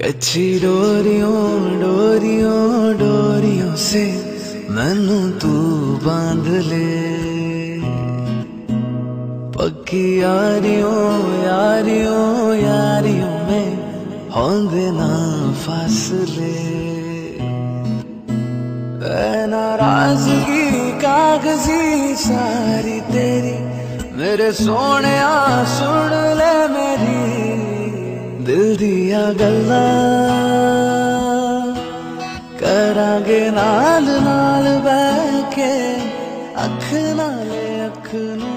कच्ची डोरियों डोरियों डोरियों से मैनू तू बांध ले, पक्की यारियों यारियों यारियों में होंगे ना फासले। नाराजगी कागजी सारी तेरी, मेरे सोने सुन ले मेरी दिल दिया गल्ला, करांगे नाल नाल बैठ के अख नाले अख नू